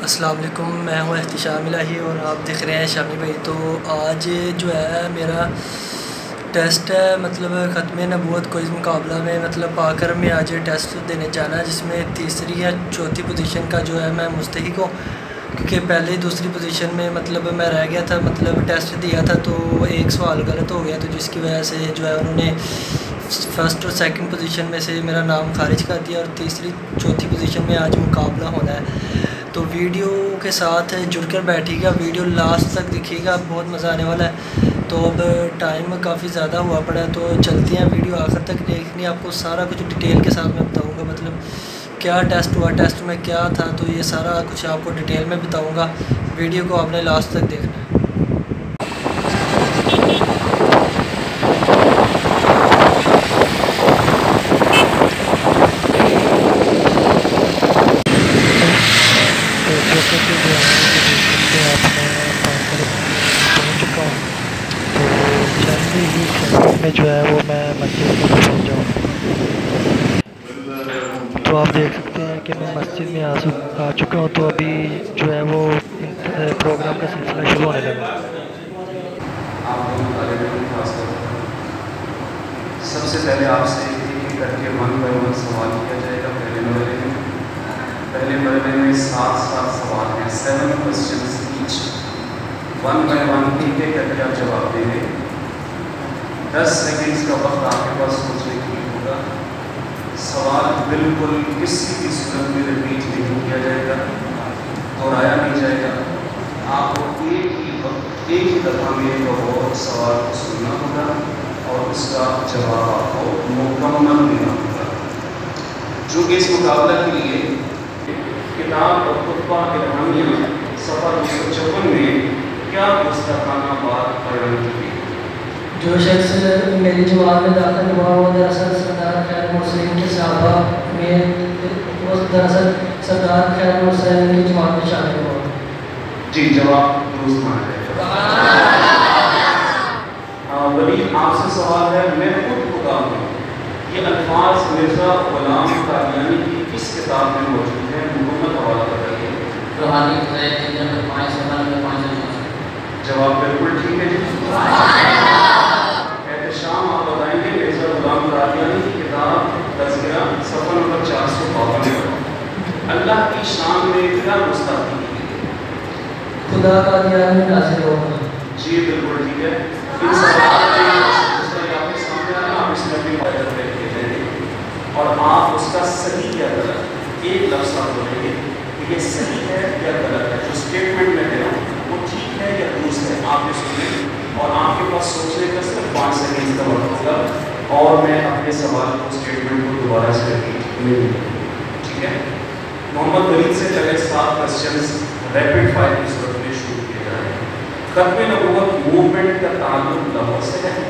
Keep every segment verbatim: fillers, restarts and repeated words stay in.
السلام علیکم، میں ہوں شاملہ اور آپ دیکھ رہے ہیں شامی بھائی۔ تو آج جو ہے میرا ٹیسٹ ہے، مطلب ختم نبوت کوئز مقابلہ میں، مطلب پا کر میں آج ٹیسٹ دینے جانا ہے، جس میں تیسری یا چوتھی پوزیشن کا جو ہے میں مستحق ہوں، کیونکہ پہلے دوسری پوزیشن میں مطلب میں رہ گیا تھا، مطلب ٹیسٹ دیا تھا تو ایک سوال غلط ہو گیا، تو جس کی وجہ سے جو ہے انہوں نے فرسٹ اور سیکنڈ پوزیشن میں سے میرا نام خارج کر دیا، اور تیسری چوتھی پوزیشن میں آج مقابلہ ہونا ہے۔ تو ویڈیو کے ساتھ جڑ کر بیٹھیے گا، ویڈیو لاسٹ تک دیکھیے گا، بہت مزہ آنے والا ہے۔ تو اب ٹائم کافی زیادہ ہوا پڑا ہے، تو چلتے ہیں، ویڈیو آخر تک دیکھنی ہے، آپ کو سارا کچھ ڈیٹیل کے ساتھ میں بتاؤں گا، مطلب کیا ٹیسٹ ہوا، ٹیسٹ میں کیا تھا، تو یہ سارا کچھ آپ کو ڈیٹیل میں بتاؤں گا۔ ویڈیو کو آپ نے لاسٹ تک دیکھنا ہے۔ جیسا کہ جو ہے وہ دیکھ سکتے ہیں آپ، میں پاکر پہنچ چکا ہوں، تو چند ہی سیکنڈ میں جو ہے وہ میں مسجد میں پہنچ جاؤں گا۔ تو آپ دیکھ سکتے ہیں کہ میں مسجد میں آ چکا ہوں، تو ابھی جو ہے وہ پروگرام کا سلسلہ شروع ہونے لگا۔ سب سے پہلے آپ سے ایک کر کے ون بائی ون سوال کیا جائے گا۔ پہلے مرحلے میں پہلے مرحلے میں سات سات سوال ہیں، seven questions each, one by one ایک ایک کر کے آپ جواب دیں گے۔ دس سیکنڈس کا وقت آپ کے پاس سوچنے کے لیے ہوگا۔ سوال بالکل کسی بھی صورت میں ریپیٹ نہیں کیا جائے گا، دہرایا نہیں جائے گا۔ آپ کو ایک ہی وقت ایک ہی دفعہ میں وہ سوال کو سننا ہوگا اور اس کا جواب آپ کو مکمل دینا ہوگا۔ چونکہ اس مقابلہ کے لیے کتاب اور خطبہ الہامیہ صفحہ دو سو چون میں کیا گستاخانہ بات بیان کی؟ جو شخص میری جماعت میں داخل ہوا وہ دراصل سردار خیر مرسلین کے صحابہ میں وہ دراصل سردار خیر مرسلین کی جماعت میں شامل ہوا۔ جی، جواب درست مانا جائے گا۔ ولی آپ سے سوال ہے، میں خود خدا ہوں، یہ الفاظ مرزا غلام قادیانی کی کس کتاب میں موجود ہے؟ مکمل حوالہ بتائیے۔ روحانی قدرت نمبر پانچ سفر نمبر پانچ۔ جواب بالکل ٹھیک ہے جی۔ احتشام آپ بتائیں گے مرزا غلام قادیانی کی کتاب تذکرہ صفحہ نمبر چار سو باون میں اللہ کی شان میں کیا گستاخی کی گئی؟ خدا قادیانی میں نازل ہوگا۔ جی بالکل ٹھیک ہے۔ ان سوالات میں اس کا آپ کے سامنے آنا، آپ اس میں بھی فائدہ دیکھتے ہیں اور آپ اس کا صحیح یا غلط ایک لفظ آپ بولیں گے کہ یہ صحیح ہے یا غلط ہے، جو اسٹیٹمنٹ میں دے رہا ہوں وہ ٹھیک ہے یا درست ہے، آپ نے سنیں اور آپ کے پاس سوچنے کا صرف پانچ سیکنڈ کا وقت ہوگا اور میں اپنے سوال کو اسٹیٹمنٹ کو دوبارہ سے ریپیٹ نہیں کروں گا، ٹھیک ہے؟ محمد ولید سے پہلے سات کوسچنز ریپڈ فائر کی صورت میں شروع کیے جا رہے ہیں۔ ختم نبوت موومنٹ کا تعلق لاہور سے ہے؟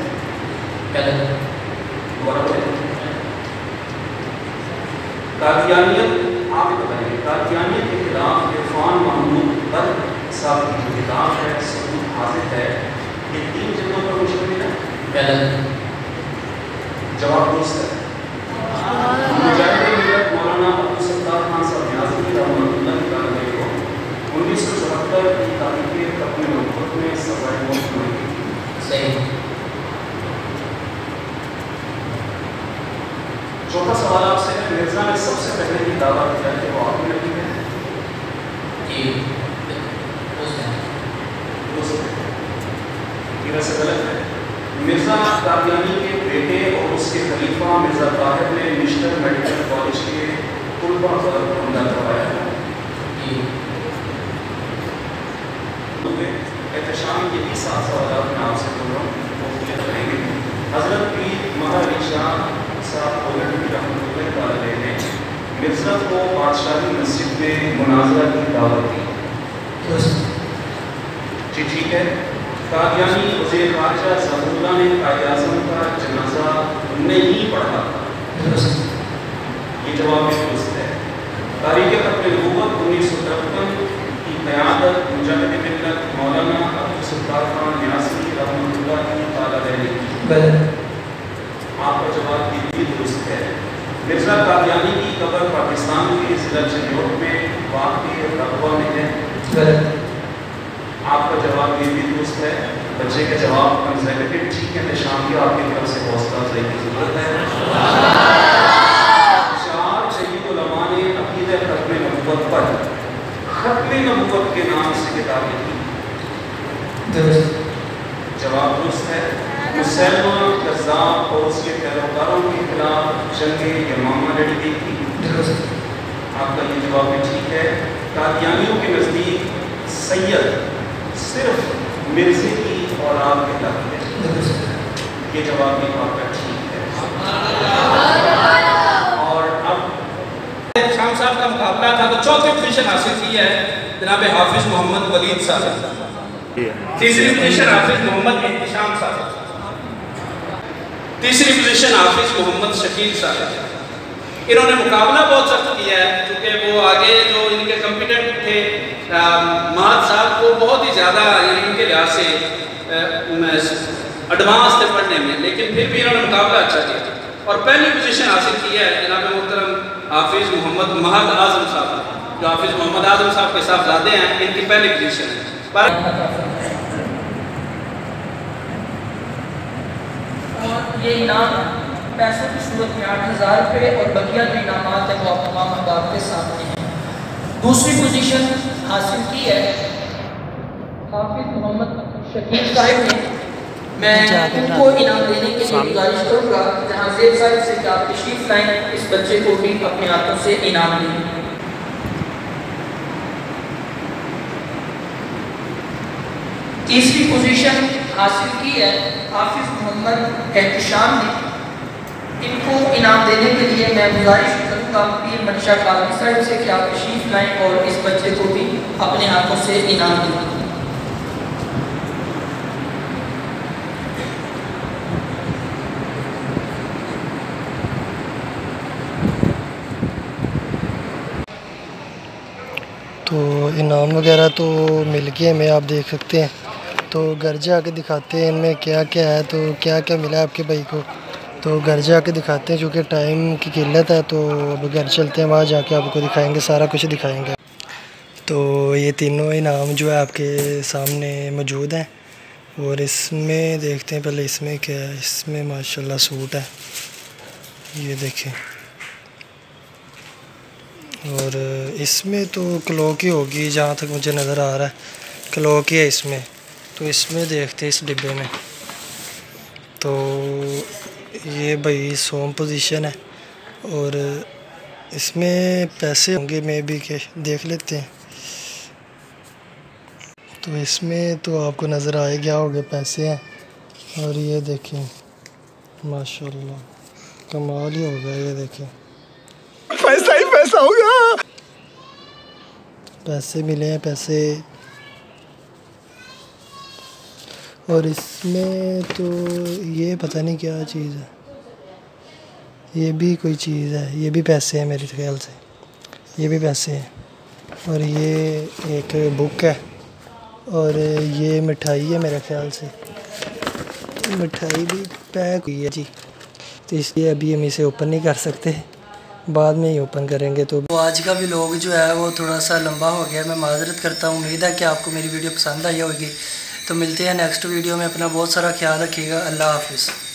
قادیانیت آپ بتائیں گے، قادیانیت کے خلاف عرفان محمود برق صاحب کی جو کتاب ہے ثبوت حاضر ہے، یہ تین جلدوں پر مشتمل ہے؟ جواب درست ہے۔ مجاہد ملت مولانا عبد الستار خان صاحب نیازی رحمۃ اللہ تعالی کو انیس سو چوہتر کی تاریخ ختم نبوت میں سزائے موت ہوئی تھی۔ صحیح۔ چوتھا سوال آپ سے ہے، مرزا نے سب سے پہلے کی دعوت کیا کہ وہ آپ نے لگی ہے؟ جی یہ ویسے غلط ہے۔ مرزا قادیانی کے بیٹے اور اس کے خلیفہ مرزا طاہر نے نیشنل میڈیکل کالج کے طلباء پر حملہ کروایا ہے۔ احتشام کے بھی سات سوالات میں آپ سے بول رہا ہوں، وہ کلیئر کریں گے۔ حضرت پیر مہاراجا شاہ صاحب کولنڈی رحمۃ اللہ تعالی نے مرزا کو بادشاہی مسجد میں مناظرہ کی دعوت دی۔ جی ٹھیک ہے۔ قادیانی وزیر خارجہ ظفر اللہ نے قائد اعظم کا جنازہ نہیں پڑھا تھا، یہ جواب درست ہے۔ تاریخ ختم نبوت انیس سو ترپن کی قیادت مجاہد ملت مولانا عبد الستار خان نیازی رحمۃ اللہ تعالی علیہ کی۔ آپ کا جواب بھی درست ہے۔ مرزا قادیانی کی قبر پاکستان کے ضلع چنیوٹ میں واقع رقبہ میں ہے۔ بچے کا جواب کنزرویٹو ٹھیک ہے نشان کی آپ کی طرف سے حوصلہ افزائی کی ضرورت ہے. چار سید علماء نے عقیدہ ختم نبوت پر ختم نبوت کے نام سے کتابیں کی. جواب درست ہے. مسلمہ کذاب اور اس کے پیروکاروں کے خلاف جنگ یمامہ لڑی گئی تھی. آپ کا یہ جواب بھی ٹھیک ہے. قادیانیوں کے نزدیک سید صرف مرزے کی اولاد کے تحت ہے. یہ جواب بھی آپ کا ٹھیک ہے. اور اب شام صاحب کا مقابلہ تھا تو چوتھی پوزیشن حاصل کی ہے جناب حافظ محمد ولید صاحب. تیسری پوزیشن حافظ محمد احتشام صاحب. تیسری پوزیشن حافظ محمد شکیل صاحب. انہوں نے مقابلہ بہت سخت کیا ہے کیونکہ وہ آگے جو ان کے کمپیٹنٹ تھے مہد صاحب کو بہت ہی زیادہ ان کے لحاظ سے ایڈوانس تھے پڑھنے میں، لیکن پھر بھی انہوں نے مقابلہ اچھا کیا. اور پہلی پوزیشن حاصل کی ہے جناب محترم حافظ محمد مہد اعظم صاحب جو حافظ محمد اعظم صاحب کے صاحبزادے ہیں. ان کی پہلی پوزیشن ہے. اور یہ انعام پیسوں کی صورت میں آٹھ ہزار روپے اور بقیہ جو انعامات ہیں وہ آپ تمام احباب کے سامنے ہیں. دوسری پوزیشن حاصل کی ہے حافظ محمد شکیل صاحب نے. میں ان کو انعام دینے کے لیے گزارش کروں گا جہاں زیب صاحب سے کہ آپ تشریف لائیں اس بچے کو بھی اپنے ہاتھوں سے انعام دیں. تیسری پوزیشن حاصل کی ہے حافظ محمد احتشام نے. ان کو انعام دینے کے لیے میں گزارش کروں گا پیر منشا قاضی صاحب سے کہ آپ تشریف لائیں اور اس بچے کو بھی اپنے ہاتھوں سے انعام دیں. تو انعام وغیرہ تو مل گئے ہمیں، آپ دیکھ سکتے ہیں. تو گھر جا کے دکھاتے ہیں ان میں کیا کیا ہے، تو کیا کیا ملا آپ کے بھائی کو. تو گھر جا کے دکھاتے ہیں چونکہ ٹائم کی قلت ہے. تو اب گھر چلتے ہیں، وہاں جا کے آپ کو دکھائیں گے، سارا کچھ دکھائیں گے. تو یہ تینوں انعام جو ہے آپ کے سامنے موجود ہیں. اور اس میں دیکھتے ہیں پہلے اس میں کیا ہے. اس میں ماشاءاللہ سوٹ ہے، یہ دیکھیں. اور اس میں تو کلوک ہی ہوگی جہاں تک مجھے نظر آ رہا ہے، کلوک ہی ہے اس میں. تو اس میں دیکھتے ہیں اس ڈبے میں. تو یہ بھائی سوم پوزیشن ہے اور اس میں پیسے ہوں گے میں بھی کہ دیکھ لیتے ہیں. تو اس میں تو آپ کو نظر آئے گیا ہوگا پیسے ہیں. اور یہ دیکھیں ماشاءاللہ کمال ہی ہوگا. یہ دیکھیں پیسہ ہی پیسہ ہوگا. پیسے ملے ہیں پیسے. اور اس میں تو یہ پتہ نہیں کیا چیز ہے، یہ بھی کوئی چیز ہے. یہ بھی پیسے ہیں میرے خیال سے، یہ بھی پیسے ہیں. اور یہ ایک بک ہے اور یہ مٹھائی ہے میرے خیال سے. مٹھائی بھی پیک ہوئی ہے جی، تو اس لیے ابھی ہم اسے اوپن نہیں کر سکتے، بعد میں ہی اوپن کریں گے. تو آج کا بھی لوگ جو ہے وہ تھوڑا سا لمبا ہو گیا، میں معذرت کرتا ہوں. امید ہے کہ آپ کو میری ویڈیو پسند آئی ہوگی. تو ملتے ہیں نیکسٹ ویڈیو میں. اپنا بہت سارا خیال رکھیے گا. اللہ حافظ.